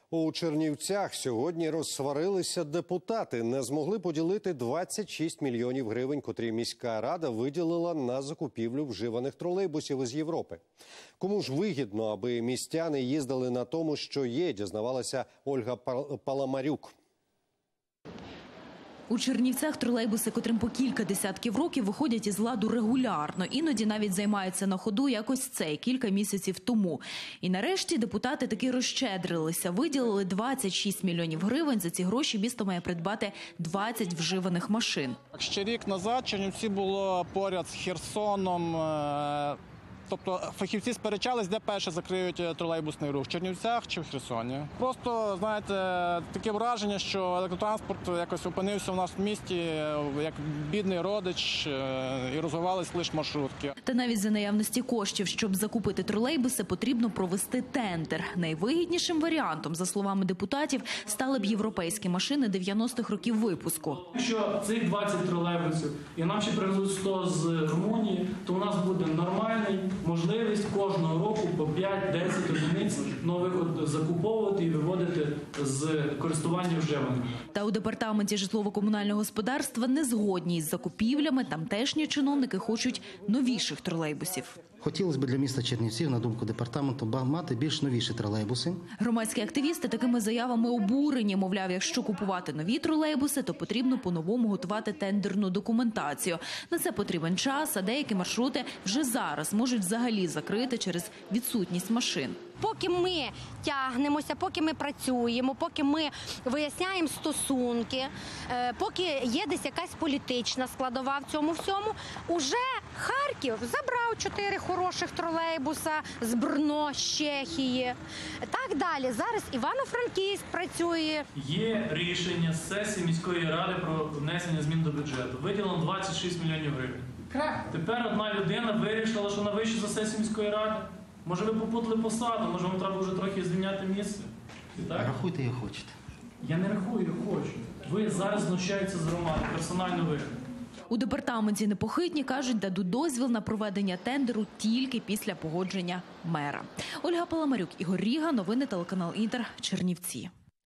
У Чернівцях сьогодні розсварилися депутати. Не змогли поділити 26 мільйонів гривень, котрі міська рада виділила на закупівлю вживаних тролейбусів із Європи. Кому ж вигідно, аби містяни їздили на тому, що є, дізнавалася Ольга Паламарюк. У Чернівцях тролейбуси, котрим по кілька десятків років, виходять із ладу регулярно. Іноді навіть займаються на ходу, як ось цей, кілька місяців тому. І нарешті депутати таки розщедрилися. Виділили 26 мільйонів гривень. За ці гроші місто має придбати 20 вживаних машин. Ще рік назад Чернівці було поряд з Херсоном. Тобто фахівці сперечались, де перше закриють тролейбусний рух – в Чернівцях чи в Херсоні. Просто, знаєте, таке враження, що електротранспорт якось опинився в нас в місті як бідний родич і розвивались лише маршрутки. Та навіть за наявності коштів, щоб закупити тролейбуси, потрібно провести тендер. Найвигіднішим варіантом, за словами депутатів, стали б європейські машини 90-х років випуску. Якщо цих 20 тролейбусів і нам ще привезуть 100 з Румунії, то у нас буде нормальний можливість кожного року по 5-10 одиниць нових закуповувати і виводити з користування вживаними. Та у департаменті житлово-комунального господарства не згодні із закупівлями. Тамтешні чиновники хочуть новіших тролейбусів. Хотілося б для міста Чернівців, на думку департаменту, мати більш новіші тролейбуси. Громадські активісти такими заявами обурені. Мовляв, якщо купувати нові тролейбуси, то потрібно по-новому готувати тендерну документацію. На це потрібен час, а деякі маршрути вже зараз можуть взагалі закрити через відсутність машин. Поки ми тягнемося, поки ми працюємо, поки ми виясняємо стосунки, поки є десь якась політична складова в цьому всьому, уже Харків забрав 4 хороших тролейбуса з Брно, з Чехії. Так далі. Зараз Івано-Франківськ працює. Є рішення з сесії міської ради про внесення змін до бюджету. Виділено 26 мільйонів гривень. Тепер одна людина вирішила, що вона вище за сесію міської ради. Може, ви попутали посаду, може, вам треба вже трохи звільняти місце? Рахуйте, як хочете. Я не рахую, як хочу. Ви зараз знущаєтеся з громади, персонально ви. У департаменті непохитні кажуть, дадуть дозвіл на проведення тендеру тільки після погодження мера. Ольга Паламарюк, Ігор Ріга, новини телеканал Інтер, Чернівці.